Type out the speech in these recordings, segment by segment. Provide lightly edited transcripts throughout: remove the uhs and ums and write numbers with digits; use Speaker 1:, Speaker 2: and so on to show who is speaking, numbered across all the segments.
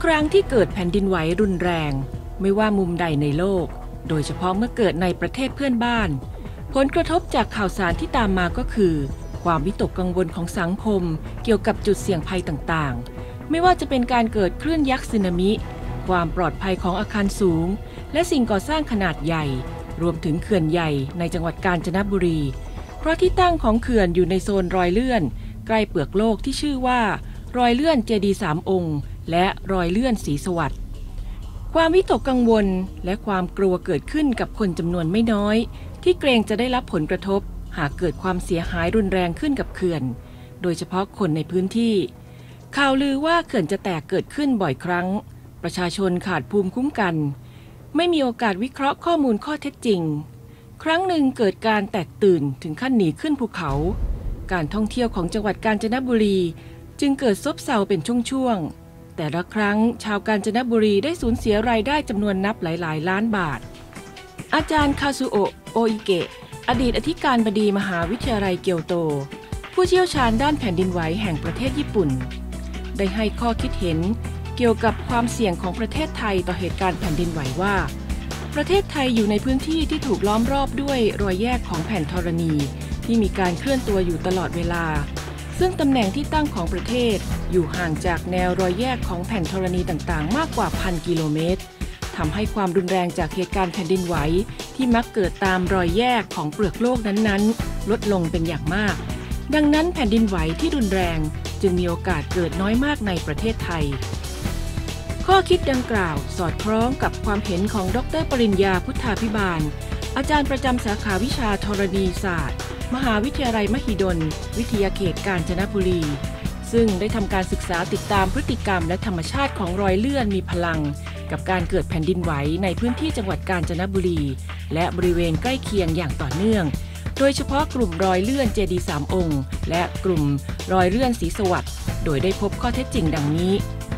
Speaker 1: รั้งที่เกิดแผ่นดินไหวรุนแรงไม่ว่ามุมใดในโลกโดยเฉพาะเมื่อเกิดในประเทศเพื่อนบ้านผลกระทบจากข่าวสารที่ตามมาก็คือความวิตกกังวลของสังคมเกี่ยวกับจุดเสี่ยงภัยต่างๆไม่ว่าจะเป็นการเกิดคลื่นยักษ์สึนามิความปลอดภัยของอาคารสูงและสิ่งก่อสร้างขนาดใหญ่รวมถึงเขื่อนใหญ่ในจังหวัดกาญจนบุรีเพราะที่ตั้งของเขื่อนอยู่ในโซนรอยเลื่อนใกล้เปลือกโลกที่ชื่อว่ารอยเลื่อนเจดีย์3 องค์และรอยเลื่อนศรีสวัสดิ์ความวิตกกังวลและความกลัวเกิดขึ้นกับคนจำนวนไม่น้อยที่เกรงจะได้รับผลกระทบหากเกิดความเสียหายรุนแรงขึ้นกับเขื่อนโดยเฉพาะคนในพื้นที่ข่าวลือว่าเขื่อนจะแตกเกิดขึ้นบ่อยครั้งประชาชนขาดภูมิคุ้มกันไม่มีโอกาสวิเคราะห์ข้อมูลข้อเท็จจริงครั้งหนึ่งเกิดการแตกตื่นถึงขั้นหนีขึ้นภูเขาการท่องเที่ยวของจังหวัดกาญจนบุรีจึงเกิดซบเซาเป็นช่วงๆแต่ละครั้งชาวกาญจนบุรีได้สูญเสียรายได้จำนวนนับหลายๆล้านบาทอาจารย์คาซุโอะโออิเกะอดีตอธิการบดีมหาวิทยาลัยเกียวโตผู้เชี่ยวชาญด้านแผ่นดินไหวแห่งประเทศญี่ปุ่นได้ให้ข้อคิดเห็นเกี่ยวกับความเสี่ยงของประเทศไทยต่อเหตุการณ์แผ่นดินไหวว่าประเทศไทยอยู่ในพื้นที่ที่ถูกล้อมรอบด้วยรอยแยกของแผ่นธรณีที่มีการเคลื่อนตัวอยู่ตลอดเวลาซึ่งตำแหน่งที่ตั้งของประเทศอยู่ห่างจากแนวรอยแยกของแผ่นธรณีต่างๆมากกว่า 1,000 กิโลเมตรทำให้ความรุนแรงจากเหตุการณ์แผ่นดินไหวที่มักเกิดตามรอยแยกของเปลือกโลกนั้นๆลดลงเป็นอย่างมากดังนั้นแผ่นดินไหวที่รุนแรงจึงมีโอกาสเกิดน้อยมากในประเทศไทยข้อคิดดังกล่าวสอดคล้องกับความเห็นของดร.ปริญญาพุทธาภิบาลอาจารย์ประจำสาขาวิชาธรณีศาสตร์มหาวิทยาลัยมหิดลวิทยาเขตกาญจนบุรีซึ่งได้ทำการศึกษาติดตามพฤติกรรมและธรรมชาติของรอยเลื่อนมีพลังกับการเกิดแผ่นดินไหวในพื้นที่จังหวัดกาญจนบุรีและบริเวณใกล้เคียงอย่างต่อเนื่องโดยเฉพาะกลุ่มรอยเลื่อนเจดีย์3 องค์และกลุ่มรอยเลื่อนศรีสวัสดิ์โดยได้พบข้อเท็จจริงดังนี้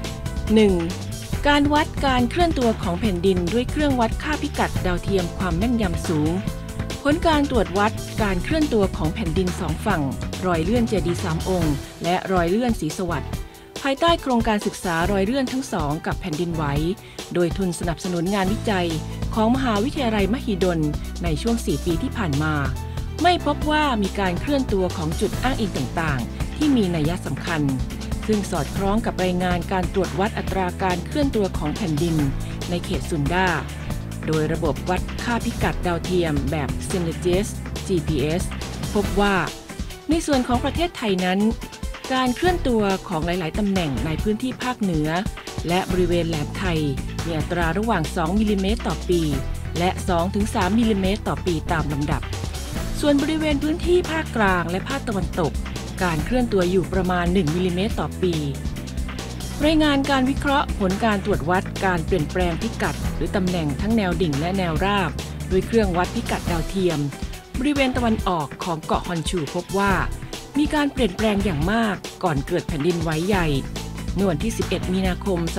Speaker 1: 1. การวัดการเคลื่อนตัวของแผ่นดินด้วยเครื่องวัดค่าพิกัดดาวเทียมความแม่นยำสูงผลการตรวจวัดการเคลื่อนตัวของแผ่นดิน2 ฝั่งรอยเลื่อนเจดีย์3 องค์และรอยเลื่อนศรีสวัสดิ์ภายใต้โครงการศึกษารอยเลื่อนทั้ง2กับแผ่นดินไหวโดยทุนสนับสนุนงานวิจัยของมหาวิทยาลัยมหิดลในช่วง4 ปีที่ผ่านมาไม่พบว่ามีการเคลื่อนตัวของจุดอ้างอิงต่างๆที่มีนัยสำคัญซึ่งสอดคล้องกับรายงานการตรวจวัดอัตราการเคลื่อนตัวของแผ่นดินในเขตซุนดาโดยระบบวัดค่าพิกัดดาวเทียมแบบ Synergis GPS พบว่าในส่วนของประเทศไทยนั้นการเคลื่อนตัวของหลายๆตำแหน่งในพื้นที่ภาคเหนือและบริเวณแหลมไทยมีอัตราระหว่าง2 มิลลิเมตรต่อปีและ 2-3 มิลลิเมตรต่อปีตามลำดับส่วนบริเวณพื้นที่ภาคกลางและภาคตะวันตกการเคลื่อนตัวอยู่ประมาณ1 มิลลิเมตรต่อปีรายงานการวิเคราะห์ผลการตรวจวัดการเปลี่ยนแปลงพิกัดหรือตำแหน่งทั้งแนวดิ่งและแนวราบด้วยเครื่องวัดพิกัดดาวเทียมบริเวณตะวันออกของเกาะฮอนชูพบว่ามีการเปลี่ยนแปลงอย่างมากก่อนเกิดแผ่นดินไหวใหญ่เมื่อวันที่11 มีนาคม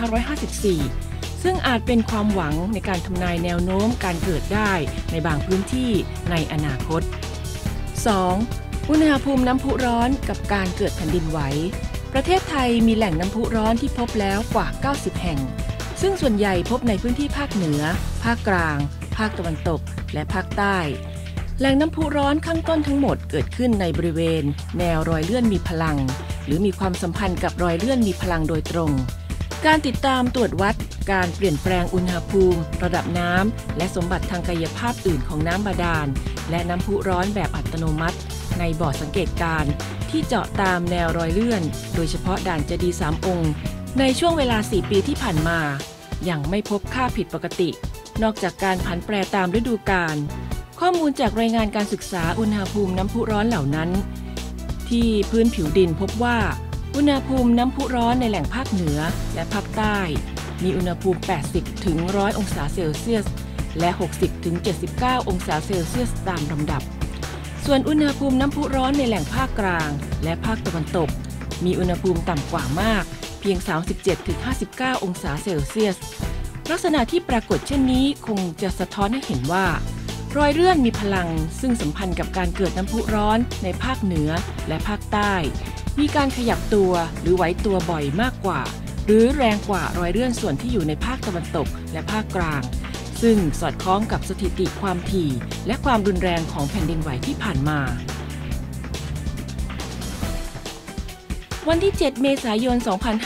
Speaker 1: 2554ซึ่งอาจเป็นความหวังในการทำนายแนวโน้มการเกิดได้ในบางพื้นที่ในอนาคต 2. อุณหภูมิน้ำพุร้อนกับการเกิดแผ่นดินไหวประเทศไทยมีแหล่งน้ำพุร้อนที่พบแล้วกว่า 90 แห่งซึ่งส่วนใหญ่พบในพื้นที่ภาคเหนือภาคกลางภาคตะวันตกและภาคใต้แหล่งน้ำพุร้อนข้างต้นทั้งหมดเกิดขึ้นในบริเวณแนวรอยเลื่อนมีพลังหรือมีความสัมพันธ์กับรอยเลื่อนมีพลังโดยตรงการติดตามตรวจวัดการเปลี่ยนแปลงอุณหภูมิระดับน้ำและสมบัติทางกายภาพอื่นของน้ำบาดาลและน้ำพุร้อนแบบอัตโนมัติในบ่อสังเกตการณ์ที่เจาะตามแนวรอยเลื่อนโดยเฉพาะด่านเจดีย์3 องค์ในช่วงเวลา4 ปีที่ผ่านมายังไม่พบค่าผิดปกตินอกจากการผันแปรตามฤดูกาลข้อมูลจากรายงานการศึกษาอุณหภูมิน้ำพุร้อนเหล่านั้นที่พื้นผิวดินพบว่าอุณหภูมิน้ำพุร้อนในแหล่งภาคเหนือและภาคใต้มีอุณหภูมิ 80-100 องศาเซลเซียสและ 60-79 องศาเซลเซียสตามลำดับส่วนอุณหภูมิน้ำพุร้อนในแหล่งภาคกลางและภาคตะวันตกมีอุณหภูมิต่ำกว่ามากเพียง 37-59 องศาเซลเซียสลักษณะที่ปรากฏเช่นนี้คงจะสะท้อนให้เห็นว่ารอยเลื่อนมีพลังซึ่งสัมพันธ์กับการเกิดน้ำพุร้อนในภาคเหนือและภาคใต้มีการขยับตัวหรือไหวตัวบ่อยมากกว่าหรือแรงกว่ารอยเลื่อนส่วนที่อยู่ในภาคตะวันตกและภาคกลางซึ่งสอดคล้องกับสถิติความถี่และความรุนแรงของแผ่นดินไหวที่ผ่านมาวันที่ 7 เมษายน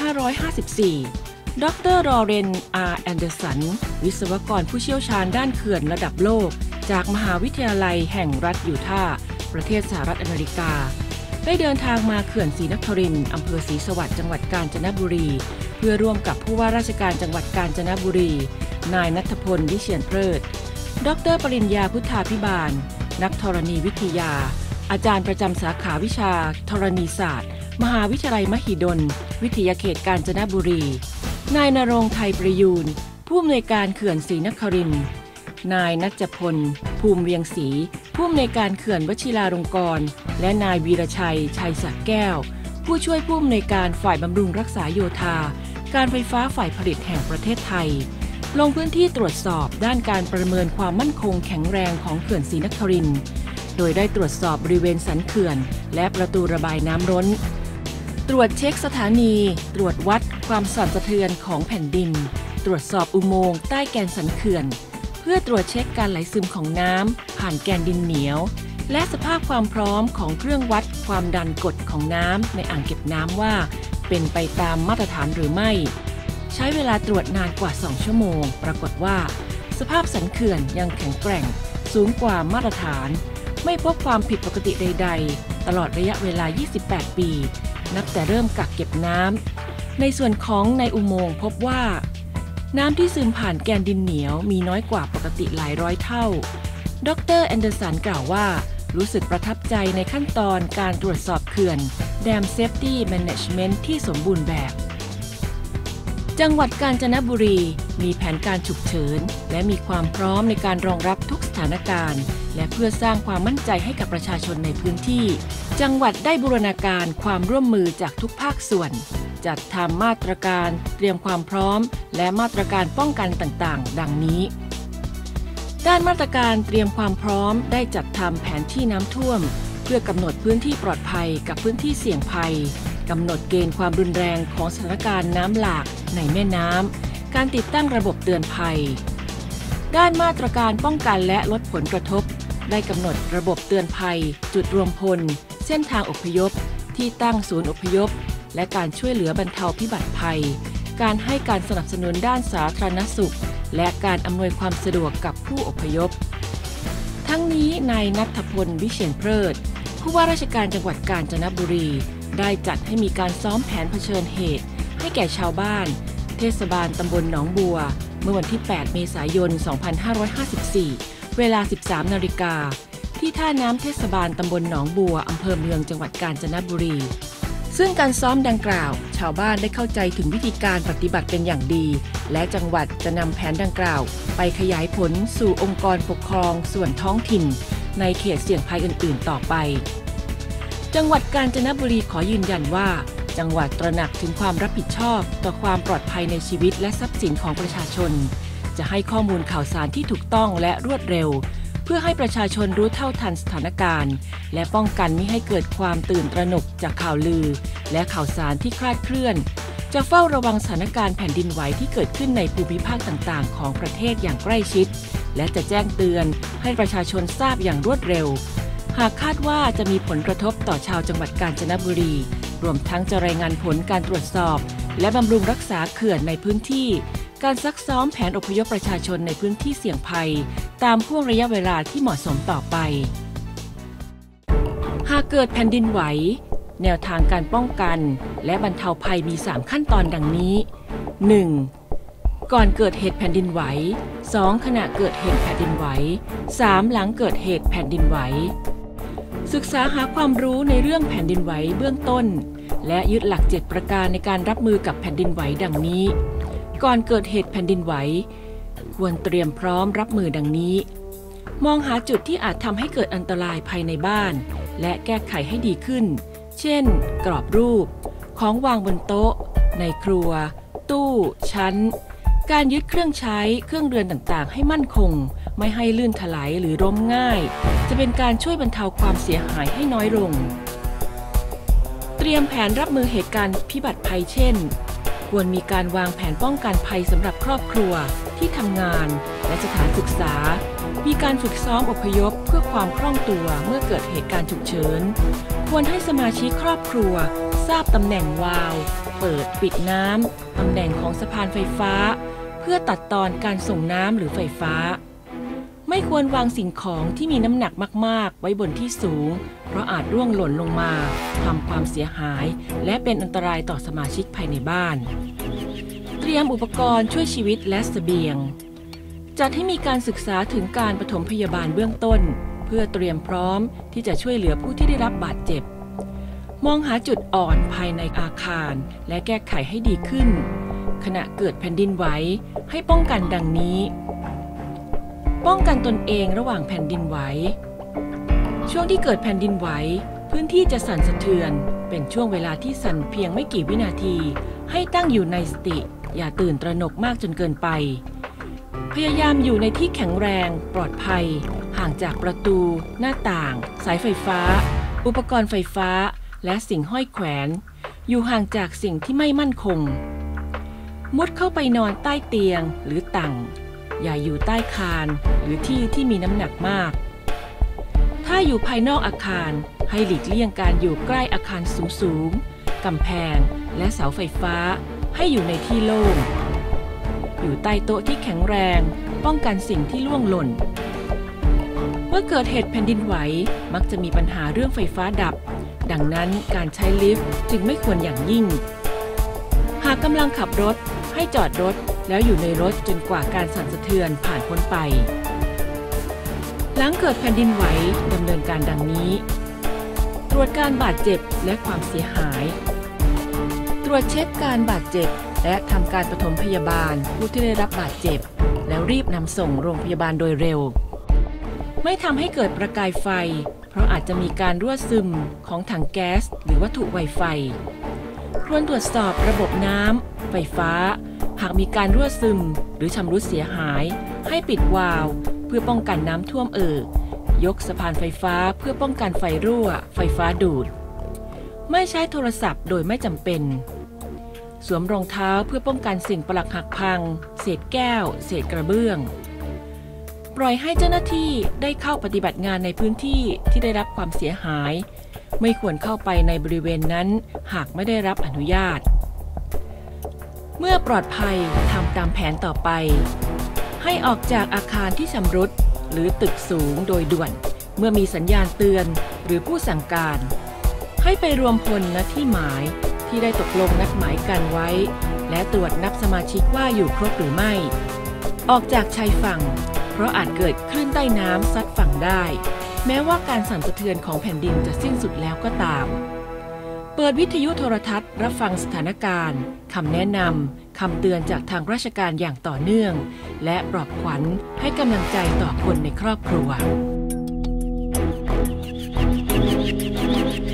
Speaker 1: 2554 ดร.ลอเรน อาร์ แอนเดอร์สัน วิศวกรผู้เชี่ยวชาญด้านเขื่อนระดับโลกจากมหาวิทยาลัยแห่งรัฐยูทาห์ประเทศสหรัฐอเมริกาได้เดินทางมาเขื่อนศรีนครินทร์อำเภอศรีสวัสดิ์จังหวัดกาญจนบุรีเพื่อร่วมกับผู้ว่าราชการจังหวัดกาญจนบุรีนายณัฐพล วิเชียรเพลิดดร.ปริญญาพุทธาภิบาลนักธรณีวิทยาอาจารย์ประจำสาขาวิชาธรณีศาสตร์มหาวิทยาลัยมหิดลวิทยาเขตกาญจนบุรีนายณรงค์ ไทยประยูรผู้อำนวยการเขื่อนศรีนครินทร์นายณัฐพล ภูมิเวียงศรีผู้อำนวยการเขื่อนวชิราลงกรณ์และนายวีรชัย ชัยศักดิ์แก้วผู้ช่วยผู้อำนวยการฝ่ายบำรุงรักษาโยธาการไฟฟ้าฝ่ายผลิตแห่งประเทศไทยลงพื้นที่ตรวจสอบด้านการประเมินความมั่นคงแข็งแรงของเขื่อนศรีนครินทร์โดยได้ตรวจสอบบริเวณสันเขื่อนและประตูระบายน้ำล้นตรวจเช็คสถานีตรวจวัดความสั่นสะเทือนของแผ่นดินตรวจสอบอุโมงค์ใต้แกนสันเขื่อนเพื่อตรวจเช็คการไหลซึมของน้ำผ่านแกนดินเหนียวและสภาพความพร้อมของเครื่องวัดความดันกรดของน้ำในอ่างเก็บน้ำว่าเป็นไปตามมาตรฐานหรือไม่ใช้เวลาตรวจนานกว่า2ชั่วโมงปรากฏว่าสภาพสันเขื่อนยังแข็งแกร่งสูงกว่ามาตรฐานไม่พบความผิดปกติใดๆตลอดระยะเวลา28ปีนับแต่เริ่มกักเก็บน้ำในส่วนของในอุโมงค์พบว่าน้ำที่ซึมผ่านแกนดินเหนียวมีน้อยกว่าปกติหลายร้อยเท่าดร.แอนเดอร์สันกล่าวว่ารู้สึกประทับใจในขั้นตอนการตรวจสอบเขื่อน Dam Safety Management ที่สมบูรณ์แบบจังหวัดกาญจนบุรีมีแผนการฉุกเฉินและมีความพร้อมในการรองรับทุกสถานการณ์และเพื่อสร้างความมั่นใจให้กับประชาชนในพื้นที่จังหวัดได้บูรณาการความร่วมมือจากทุกภาคส่วนจัดทำมาตรการเตรียมความพร้อมและมาตรการป้องกันต่างๆดังนี้ด้านมาตรการเตรียมความพร้อมได้จัดทำแผนที่น้ำท่วมเพื่อกำหนดพื้นที่ปลอดภัยกับพื้นที่เสี่ยงภัยกำหนดเกณฑ์ความรุนแรงของสถานการณ์น้ำหลากในแม่น้ำการติดตั้งระบบเตือนภัยด้านมาตรการป้องกันและลดผลกระทบได้กำหนดระบบเตือนภัยจุดรวมพลเส้นทางอพยพที่ตั้งศูนย์อพยพและการช่วยเหลือบรรเทาพิบัติภัยการให้การสนับสนุนด้านสาธารณสุขและการอำนวยความสะดวกกับผู้อพยพทั้งนี้นายณัฐพล วิเชียรเพลิดผู้ว่าราชการจังหวัดกาญจนบุรีได้จัดให้มีการซ้อมแผนเผชิญเหตุให้แก่ชาวบ้านเทศบาลตำบลหนองบัวเมื่อวันที่ 8 เมษายน 2554 เวลา 13 นาฬิกาที่ท่าน้ำเทศบาลตำบลหนองบัวอำเภอเมืองจังหวัดกาญจนบุรีซึ่งการซ้อมดังกล่าวชาวบ้านได้เข้าใจถึงวิธีการปฏิบัติเป็นอย่างดีและจังหวัดจะนำแผนดังกล่าวไปขยายผลสู่องค์กรปกครองส่วนท้องถิ่นในเขตเสี่ยงภัยอื่นๆต่อไปจังหวัดกาญจนบุรีขอยืนยันว่าจังหวัดตระหนักถึงความรับผิดชอบต่อความปลอดภัยในชีวิตและทรัพย์สินของประชาชนจะให้ข้อมูลข่าวสารที่ถูกต้องและรวดเร็วเพื่อให้ประชาชนรู้เท่าทันสถานการณ์และป้องกันไม่ให้เกิดความตื่นตระหนกจากข่าวลือและข่าวสารที่คลาดเคลื่อนจะเฝ้าระวังสถานการณ์แผ่นดินไหวที่เกิดขึ้นในภูมิภาคต่างๆของประเทศอย่างใกล้ชิดและจะแจ้งเตือนให้ประชาชนทราบอย่างรวดเร็วหากคาดว่าจะมีผลกระทบต่อชาวจังหวัดกาญจนบุรีรวมทั้งจะรายงานผลการตรวจสอบและบำรุงรักษาเขื่อนในพื้นที่การซักซ้อมแผนอพยพประชาชนในพื้นที่เสี่ยงภัยตามห่วงระยะเวลาที่เหมาะสมต่อไปหากเกิดแผ่นดินไหวแนวทางการป้องกันและบรรเทาภัยมี3ขั้นตอนดังนี้ 1. ก่อนเกิดเหตุแผ่นดินไหว 2. ขณะเกิดเหตุแผ่นดินไหว 3. หลังเกิดเหตุแผ่นดินไหวศึกษาหาความรู้ในเรื่องแผ่นดินไหวเบื้องต้นและยึดหลัก7ประการในการรับมือกับแผ่นดินไหวดังนี้ก่อนเกิดเหตุแผ่นดินไหวควรเตรียมพร้อมรับมือดังนี้มองหาจุดที่อาจทำให้เกิดอันตรายภายในบ้านและแก้ไขให้ดีขึ้นเช่นกรอบรูปของวางบนโต๊ะในครัวตู้ชั้นการยึดเครื่องใช้เครื่องเรือนต่างๆให้มั่นคงไม่ให้ลื่นถลายหรือล้มง่ายจะเป็นการช่วยบรรเทาความเสียหายให้น้อยลงเตรียมแผนรับมือเหตุการณ์พิบัติภัยเช่นควรมีการวางแผนป้องกันภัยสำหรับครอบครัวที่ทำงานและสถานศึกษามีการฝึกซ้อมอพยพเพื่อความคล่องตัวเมื่อเกิดเหตุการณ์ฉุกเฉินควรให้สมาชิกครอบครัวทราบตำแหน่งวาล์วเปิดปิดน้ำตำแหน่งของสะพานไฟฟ้าเพื่อตัดตอนการส่งน้ำหรือไฟฟ้าไม่ควรวางสิ่งของที่มีน้ำหนักมากๆไว้บนที่สูงเพราะอาจร่วงหล่นลงมาทำความเสียหายและเป็นอันตรายต่อสมาชิกภายในบ้านเตรียมอุปกรณ์ช่วยชีวิตและเสบียงจัดให้มีการศึกษาถึงการปฐมพยาบาลเบื้องต้นเพื่อเตรียมพร้อมที่จะช่วยเหลือผู้ที่ได้รับบาดเจ็บมองหาจุดอ่อนภายในอาคารและแก้ไขให้ดีขึ้นขณะเกิดแผ่นดินไหวให้ป้องกันดังนี้ป้องกันตนเองระหว่างแผ่นดินไหวช่วงที่เกิดแผ่นดินไหวพื้นที่จะสั่นสะเทือนเป็นช่วงเวลาที่สั่นเพียงไม่กี่วินาทีให้ตั้งอยู่ในสติอย่าตื่นตระหนกมากจนเกินไปพยายามอยู่ในที่แข็งแรงปลอดภัยห่างจากประตูหน้าต่างสายไฟฟ้าอุปกรณ์ไฟฟ้าและสิ่งห้อยแขวนอยู่ห่างจากสิ่งที่ไม่มั่นคงมุดเข้าไปนอนใต้เตียงหรือตั่งอย่าอยู่ใต้คานหรือที่ที่มีน้ำหนักมากถ้าอยู่ภายนอกอาคารให้หลีกเลี่ยงการอยู่ใกล้อาคารสูงๆกำแพงและเสาไฟฟ้าให้อยู่ในที่โล่งอยู่ใต้โต๊ะที่แข็งแรงป้องกันสิ่งที่ล่วงหล่นเมื่อเกิดเหตุแผ่นดินไหวมักจะมีปัญหาเรื่องไฟฟ้าดับดังนั้นการใช้ลิฟต์จึงไม่ควรอย่างยิ่งหากกำลังขับรถให้จอดรถแล้วอยู่ในรถจนกว่าการสั่นสะเทือนผ่านพ้นไปหลังเกิดแผ่นดินไหวดำเนินการดังนี้ตรวจการบาดเจ็บและความเสียหายตรวจเช็คการบาดเจ็บและทำการปฐมพยาบาลผู้ที่ได้รับบาดเจ็บแล้วรีบนำส่งโรงพยาบาลโดยเร็วไม่ทำให้เกิดประกายไฟเพราะอาจจะมีการรั่วซึมของถังแก๊สหรือวัตถุไวไฟควรตรวจสอบระบบน้ำไฟฟ้าหากมีการรั่วซึมหรือชำรุดเสียหายให้ปิดวาล์วเพื่อป้องกันน้ำท่วมยกสะพานไฟฟ้าเพื่อป้องกันไฟรั่วไฟฟ้าดูดไม่ใช้โทรศัพท์โดยไม่จำเป็นสวมรองเท้าเพื่อป้องกันสิ่งปลักหักพังเศษแก้วเศษกระเบื้องปล่อยให้เจ้าหน้าที่ได้เข้าปฏิบัติงานในพื้นที่ที่ได้รับความเสียหายไม่ควรเข้าไปในบริเวณนั้นหากไม่ได้รับอนุญาตเมื่อปลอดภัยทำตามแผนต่อไปให้ออกจากอาคารที่ชำรุดหรือตึกสูงโดยด่วนเมื่อมีสัญญาณเตือนหรือผู้สั่งการให้ไปรวมพลณที่หมายที่ได้ตกลงนัดหมายกันไว้และตรวจนับสมาชิกว่าอยู่ครบหรือไม่ออกจากชายฝั่งเพราะอาจเกิดคลื่นใต้น้ำซัดฝั่งได้แม้ว่าการสั่นสะเทือนของแผ่นดินจะสิ้นสุดแล้วก็ตามเปิดวิทยุโทรทัศน์รับฟังสถานการณ์คำแนะนำคำเตือนจากทางราชการอย่างต่อเนื่องและปลอบขวัญให้กำลังใจต่อคนในครอบครัว